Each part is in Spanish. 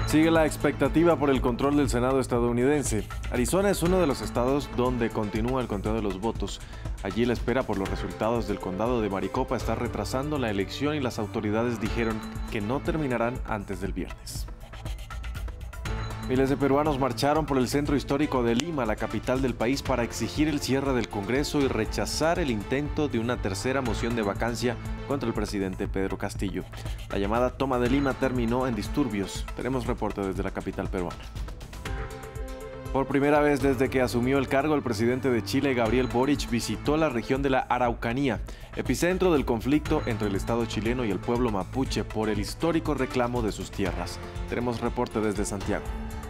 Sigue la expectativa por el control del Senado estadounidense. Arizona es uno de los estados donde continúa el conteo de los votos. Allí la espera por los resultados del condado de Maricopa está retrasando la elección y las autoridades dijeron que no terminarán antes del viernes. Miles de peruanos marcharon por el centro histórico de Lima, la capital del país, para exigir el cierre del Congreso y rechazar el intento de una tercera moción de vacancia contra el presidente Pedro Castillo. La llamada toma de Lima terminó en disturbios. Tenemos reporte desde la capital peruana. Por primera vez desde que asumió el cargo, el presidente de Chile, Gabriel Boric, visitó la región de la Araucanía, epicentro del conflicto entre el Estado chileno y el pueblo mapuche por el histórico reclamo de sus tierras. Tenemos reporte desde Santiago.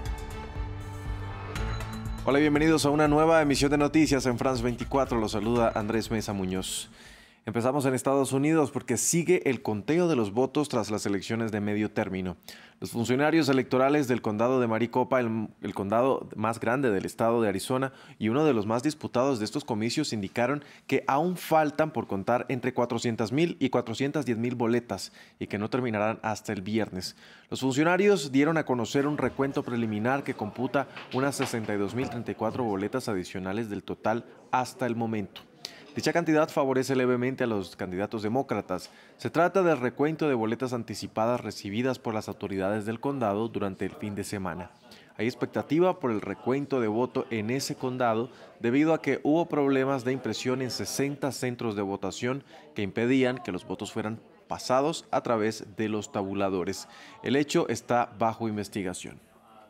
Hola y bienvenidos a una nueva emisión de noticias en France 24. Los saluda Andrés Mesa Muñoz. Empezamos en Estados Unidos porque sigue el conteo de los votos tras las elecciones de medio término. Los funcionarios electorales del condado de Maricopa, el condado más grande del estado de Arizona y uno de los más disputados de estos comicios, indicaron que aún faltan por contar entre 400,000 y 410,000 boletas y que no terminarán hasta el viernes. Los funcionarios dieron a conocer un recuento preliminar que computa unas 62,034 boletas adicionales del total hasta el momento. Dicha cantidad favorece levemente a los candidatos demócratas. Se trata del recuento de boletas anticipadas recibidas por las autoridades del condado durante el fin de semana. Hay expectativa por el recuento de voto en ese condado debido a que hubo problemas de impresión en 60 centros de votación que impedían que los votos fueran pasados a través de los tabuladores. El hecho está bajo investigación.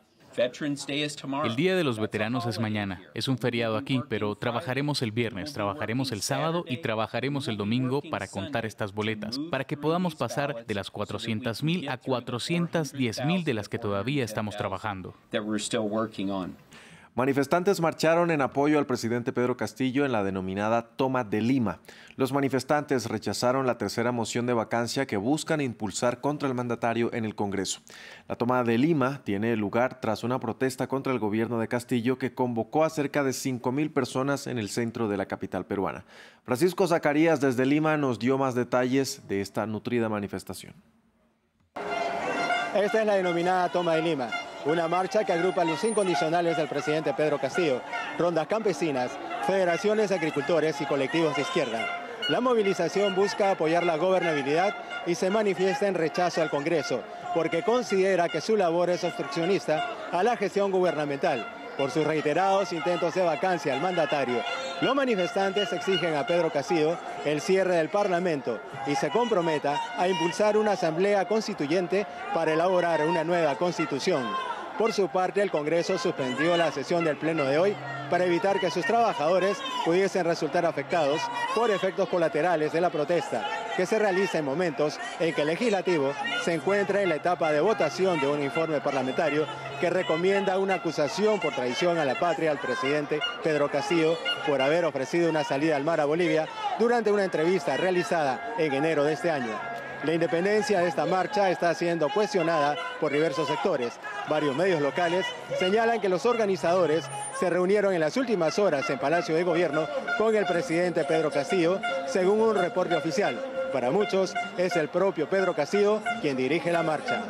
El Día de los Veteranos es mañana. Es un feriado aquí, pero trabajaremos el viernes, trabajaremos el sábado y trabajaremos el domingo para contar estas boletas, para que podamos pasar de las 400,000 a 410,000 de las que todavía estamos trabajando. Manifestantes marcharon en apoyo al presidente Pedro Castillo en la denominada Toma de Lima. Los manifestantes rechazaron la tercera moción de vacancia que buscan impulsar contra el mandatario en el Congreso. La toma de Lima tiene lugar tras una protesta contra el gobierno de Castillo que convocó a cerca de 5,000 personas en el centro de la capital peruana. Francisco Zacarías desde Lima nos dio más detalles de esta nutrida manifestación. Esta es la denominada Toma de Lima, una marcha que agrupa los incondicionales del presidente Pedro Castillo, rondas campesinas, federaciones de agricultores y colectivos de izquierda. La movilización busca apoyar la gobernabilidad y se manifiesta en rechazo al Congreso, porque considera que su labor es obstruccionista a la gestión gubernamental, por sus reiterados intentos de vacancia al mandatario. Los manifestantes exigen a Pedro Castillo el cierre del Parlamento y se comprometa a impulsar una asamblea constituyente para elaborar una nueva constitución. Por su parte, el Congreso suspendió la sesión del pleno de hoy para evitar que sus trabajadores pudiesen resultar afectados por efectos colaterales de la protesta, que se realiza en momentos en que el legislativo se encuentra en la etapa de votación de un informe parlamentario que recomienda una acusación por traición a la patria al presidente Pedro Castillo por haber ofrecido una salida al mar a Bolivia durante una entrevista realizada en enero de este año. La independencia de esta marcha está siendo cuestionada por diversos sectores. Varios medios locales señalan que los organizadores se reunieron en las últimas horas en Palacio de Gobierno con el presidente Pedro Castillo, según un reporte oficial. Para muchos es el propio Pedro Castillo quien dirige la marcha.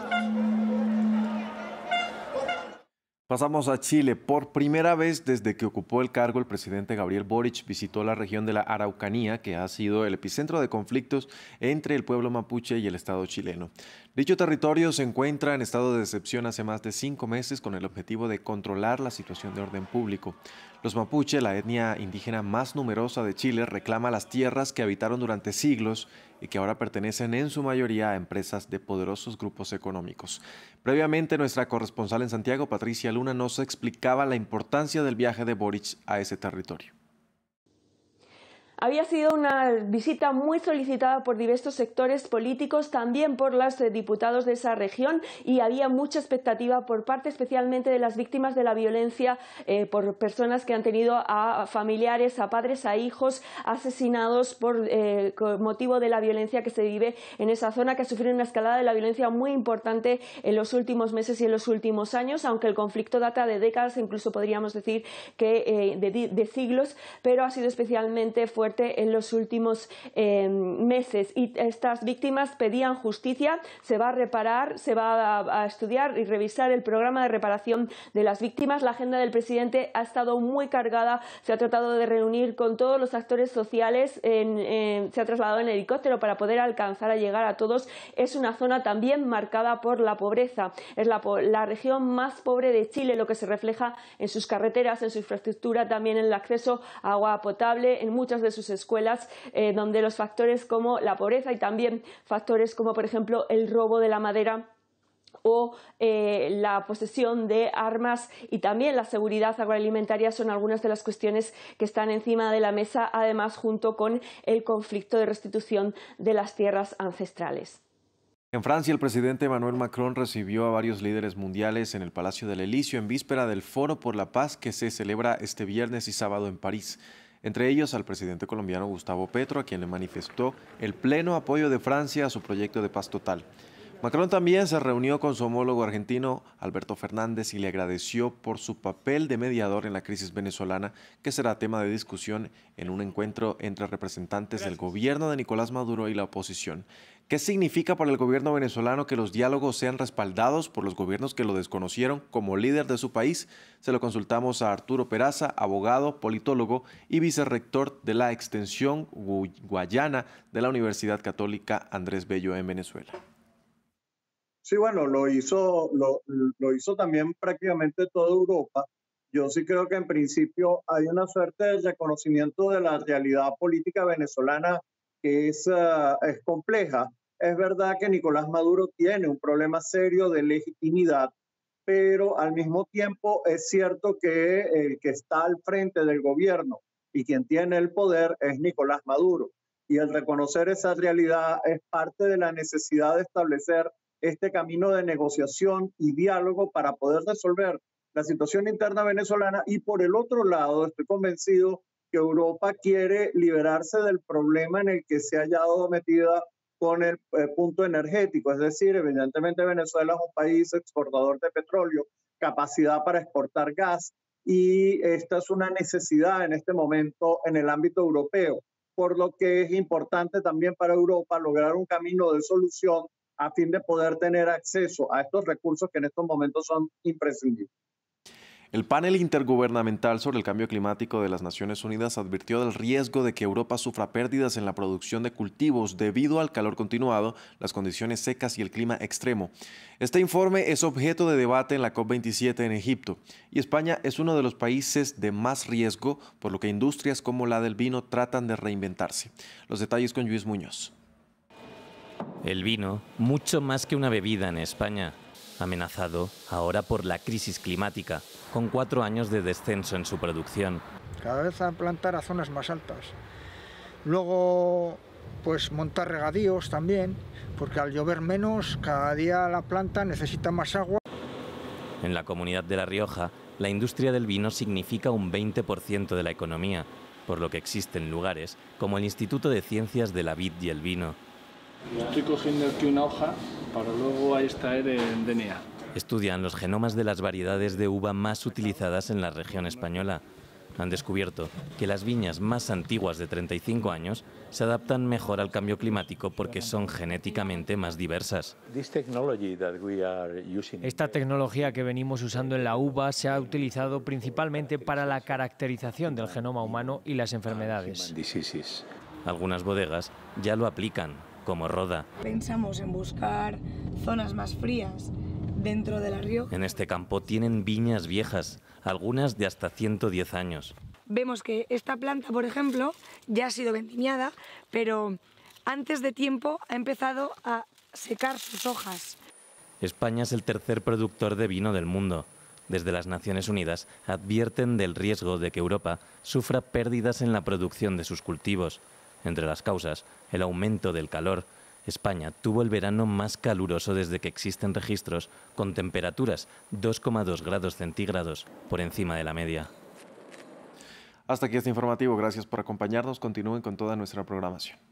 Pasamos a Chile. Por primera vez desde que ocupó el cargo, el presidente Gabriel Boric visitó la región de la Araucanía, que ha sido el epicentro de conflictos entre el pueblo mapuche y el Estado chileno. Dicho territorio se encuentra en estado de excepción hace más de 5 meses con el objetivo de controlar la situación de orden público. Los mapuche, la etnia indígena más numerosa de Chile, reclama las tierras que habitaron durante siglos y que ahora pertenecen en su mayoría a empresas de poderosos grupos económicos. Previamente, nuestra corresponsal en Santiago, Patricia Luna, nos explicaba la importancia del viaje de Boric a ese territorio. Había sido una visita muy solicitada por diversos sectores políticos, también por los diputados de esa región, y había mucha expectativa por parte especialmente de las víctimas de la violencia, por personas que han tenido a familiares, a padres, a hijos asesinados por motivo de la violencia que se vive en esa zona, que ha sufrido una escalada de la violencia muy importante en los últimos meses y en los últimos años, aunque el conflicto data de décadas, incluso podríamos decir que de siglos, pero ha sido especialmente fuerte muerte en los últimos meses. Y estas víctimas pedían justicia. Se va a reparar, se va a estudiar y revisar el programa de reparación de las víctimas. La agenda del presidente ha estado muy cargada. Se ha tratado de reunir con todos los actores sociales. Se ha trasladado en helicóptero para poder alcanzar a llegar a todos. Es una zona también marcada por la pobreza. Es la región más pobre de Chile, lo que se refleja en sus carreteras, en su infraestructura, también en el acceso a agua potable, en muchas de sus escuelas, donde los factores como la pobreza y también factores como, por ejemplo, el robo de la madera o la posesión de armas y también la seguridad agroalimentaria son algunas de las cuestiones que están encima de la mesa, además junto con el conflicto de restitución de las tierras ancestrales. En Francia, el presidente Emmanuel Macron recibió a varios líderes mundiales en el Palacio del Elíseo en víspera del Foro por la Paz que se celebra este viernes y sábado en París. Entre ellos al presidente colombiano Gustavo Petro, a quien le manifestó el pleno apoyo de Francia a su proyecto de paz total. Macron también se reunió con su homólogo argentino, Alberto Fernández, y le agradeció por su papel de mediador en la crisis venezolana, que será tema de discusión en un encuentro entre representantes del gobierno de Nicolás Maduro y la oposición. ¿Qué significa para el gobierno venezolano que los diálogos sean respaldados por los gobiernos que lo desconocieron como líder de su país? Se lo consultamos a Arturo Peraza, abogado, politólogo y vicerrector de la extensión Guayana de la Universidad Católica Andrés Bello en Venezuela. Sí, bueno, lo hizo también prácticamente toda Europa. Yo sí creo que en principio hay una suerte de reconocimiento de la realidad política venezolana que es compleja. Es verdad que Nicolás Maduro tiene un problema serio de legitimidad, pero al mismo tiempo es cierto que el que está al frente del gobierno y quien tiene el poder es Nicolás Maduro. Y el reconocer esa realidad es parte de la necesidad de establecer este camino de negociación y diálogo para poder resolver la situación interna venezolana. Y por el otro lado, estoy convencido que Europa quiere liberarse del problema en el que se ha hallado metida con el punto energético. Es decir, evidentemente Venezuela es un país exportador de petróleo, capacidad para exportar gas, y esta es una necesidad en este momento en el ámbito europeo, por lo que es importante también para Europa lograr un camino de solución a fin de poder tener acceso a estos recursos que en estos momentos son imprescindibles. El panel intergubernamental sobre el cambio climático de las Naciones Unidas advirtió del riesgo de que Europa sufra pérdidas en la producción de cultivos debido al calor continuado, las condiciones secas y el clima extremo. Este informe es objeto de debate en la COP27 en Egipto, y España es uno de los países de más riesgo, por lo que industrias como la del vino tratan de reinventarse. Los detalles con Luis Muñoz. El vino, mucho más que una bebida en España, amenazado ahora por la crisis climática, con 4 años de descenso en su producción. Cada vez a plantar a zonas más altas. Luego, pues montar regadíos también, porque al llover menos, cada día la planta necesita más agua. En la comunidad de La Rioja, la industria del vino significa un 20% de la economía, por lo que existen lugares como el Instituto de Ciencias de la Vid y el Vino. Estoy cogiendo aquí una hoja para luego extraer el DNA. Estudian los genomas de las variedades de uva más utilizadas en la región española. Han descubierto que las viñas más antiguas de 35 años se adaptan mejor al cambio climático porque son genéticamente más diversas. Esta tecnología que venimos usando en la uva se ha utilizado principalmente para la caracterización del genoma humano y las enfermedades. Algunas bodegas ya lo aplican, como Roda. Pensamos en buscar zonas más frías dentro de La Rioja. En este campo tienen viñas viejas, algunas de hasta 110 años. Vemos que esta planta, por ejemplo, ya ha sido vendimiada, pero antes de tiempo ha empezado a secar sus hojas. España es el tercer productor de vino del mundo. Desde las Naciones Unidas advierten del riesgo de que Europa sufra pérdidas en la producción de sus cultivos. Entre las causas, el aumento del calor. España tuvo el verano más caluroso desde que existen registros, con temperaturas 2,2 grados centígrados por encima de la media. Hasta aquí este informativo. Gracias por acompañarnos. Continúen con toda nuestra programación.